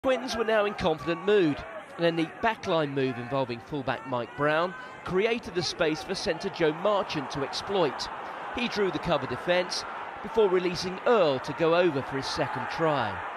Twins were now in confident mood, and a neat backline move involving fullback Mike Brown created the space for centre Joe Marchant to exploit. He drew the cover defence before releasing Earle to go over for his second try.